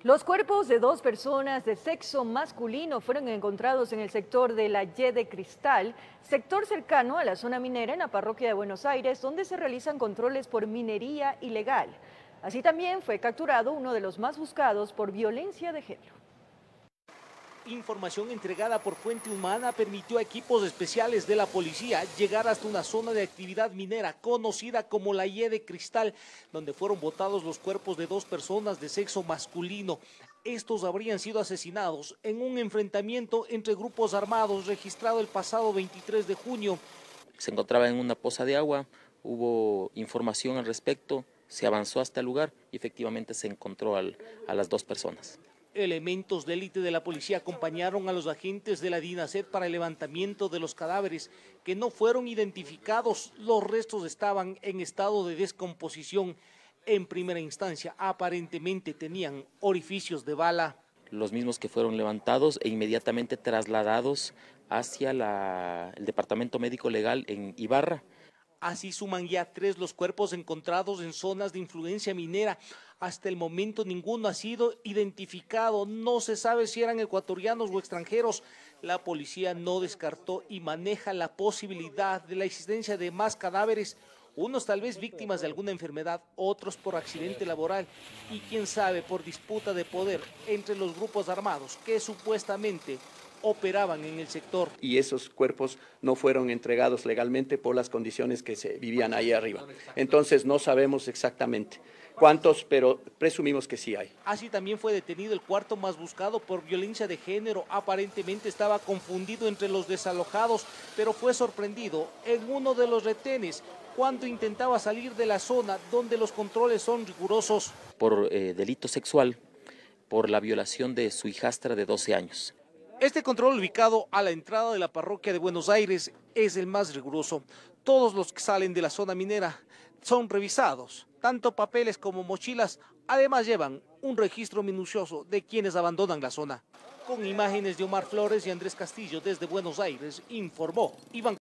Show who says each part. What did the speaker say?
Speaker 1: Los cuerpos de dos personas de sexo masculino fueron encontrados en el sector de la Y de Cristal, sector cercano a la zona minera en la parroquia de Buenos Aires, donde se realizan controles por minería ilegal. Así también fue capturado uno de los más buscados por violencia de género.
Speaker 2: Información entregada por fuente humana permitió a equipos especiales de la policía llegar hasta una zona de actividad minera conocida como la Y de Cristal, donde fueron botados los cuerpos de dos personas de sexo masculino. Estos habrían sido asesinados en un enfrentamiento entre grupos armados registrado el pasado 23 de junio.
Speaker 3: Se encontraba en una poza de agua, hubo información al respecto, se avanzó hasta el lugar y efectivamente se encontró a las dos personas.
Speaker 2: Elementos de élite de la policía acompañaron a los agentes de la DINASET para el levantamiento de los cadáveres que no fueron identificados. Los restos estaban en estado de descomposición. En primera instancia, aparentemente tenían orificios de bala.
Speaker 3: Los mismos que fueron levantados e inmediatamente trasladados hacia el Departamento Médico Legal en Ibarra.
Speaker 2: Así suman ya 3 los cuerpos encontrados en zonas de influencia minera. Hasta el momento ninguno ha sido identificado. No se sabe si eran ecuatorianos o extranjeros. La policía no descartó y maneja la posibilidad de la existencia de más cadáveres. Unos tal vez víctimas de alguna enfermedad, otros por accidente laboral y quién sabe por disputa de poder entre los grupos armados que supuestamente operaban en el sector.
Speaker 4: Y esos cuerpos no fueron entregados legalmente por las condiciones que se vivían ahí arriba. Entonces no sabemos exactamente cuántos, pero presumimos que sí hay.
Speaker 2: Así también fue detenido el cuarto más buscado por violencia de género. Aparentemente estaba confundido entre los desalojados, pero fue sorprendido en uno de los retenes cuando intentaba salir de la zona donde los controles son rigurosos.
Speaker 3: Por delito sexual, por la violación de su hijastra de 12 años.
Speaker 2: Este control ubicado a la entrada de la parroquia de Buenos Aires es el más riguroso. Todos los que salen de la zona minera son revisados, tanto papeles como mochilas. Además llevan un registro minucioso de quienes abandonan la zona. Con imágenes de Omar Flores y Andrés Castillo desde Buenos Aires, informó Iván